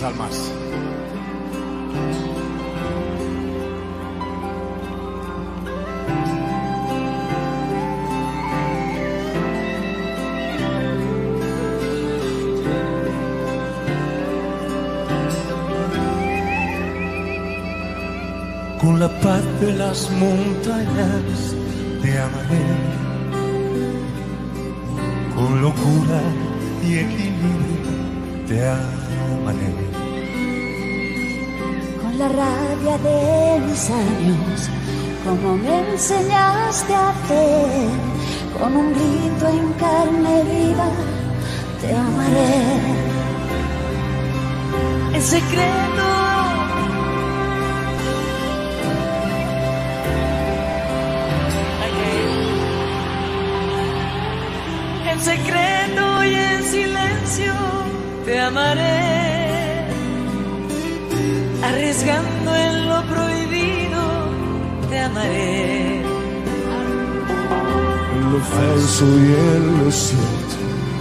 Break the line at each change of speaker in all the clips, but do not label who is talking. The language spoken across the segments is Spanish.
las almas.
Con la paz de las montañas te amaré, con locura y equilibrio te amaré.
Con la rabia de mis años, como me enseñaste a hacer, con un grito en carne viva te amaré. En secreto, en secreto y en silencio te amaré, arriesgando en lo prohibido te amaré.
En lo falso y en lo cierto,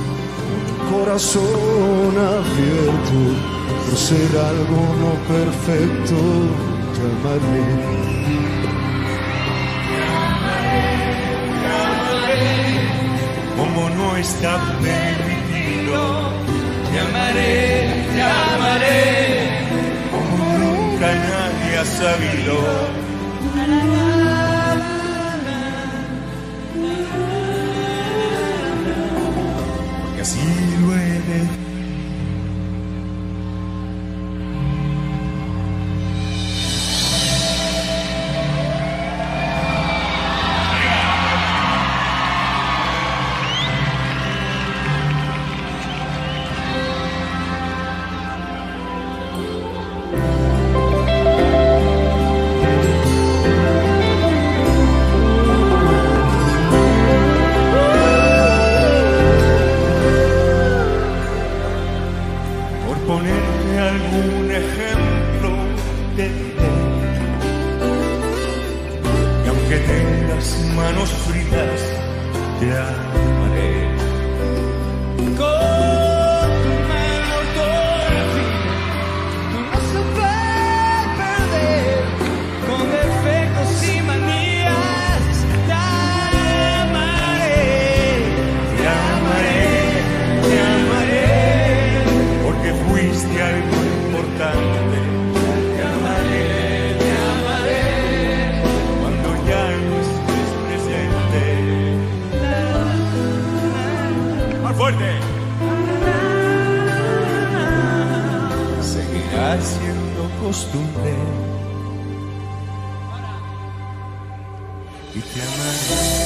corazón abierto, por ser algo no perfecto te amaré.
Como no está permitido, te amaré, como nunca nadie ha sabido. Porque así lo he de... Ponerte algún ejemplo te diré, y aunque tengas manos frías te amaré. Con tu mano torcida no vas a poder perder, con defectos y manías te amaré, te amaré, te amaré, porque fuiste algo importante. Te amaré, cuando ya no estés presente. ¡Más fuerte! Seguirá siendo costumbre y te amaré.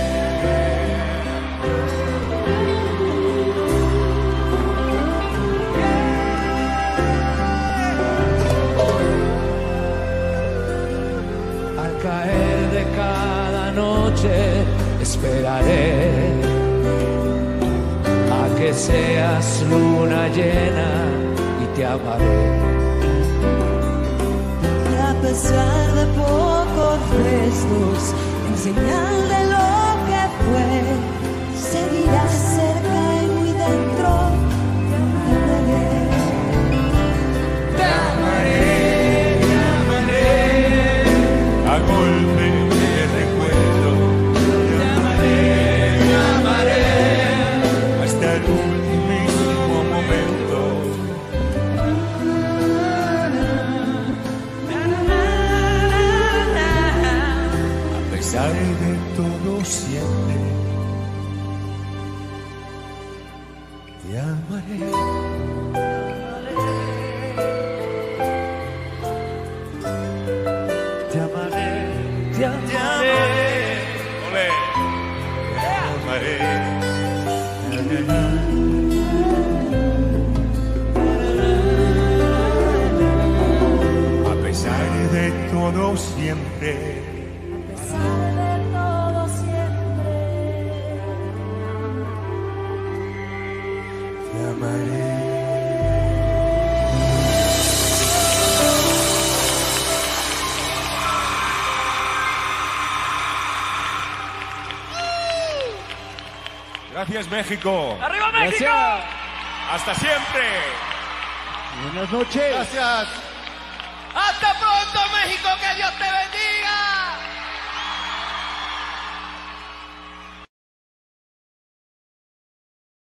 Caer de cada noche esperaré a que seas luna llena y te amaré.
Y a pesar de pocos restos, en señal de lo que fue, seguirás cerca y muy dentro. Te amaré,
Te amaré, a golpe de recuerdo. Te amaré, hasta el último momento. A pesar de todo siempre, te amaré.
Te amaré, te
Te
amaré.
amaré, olé, te amaré. A pesar de todo siempre,
a pesar de todo siempre.
te amaré. Gracias, México.
¡Arriba México!
Hasta siempre.
Buenas noches.
Gracias.
Hasta pronto, México, que Dios te bendiga.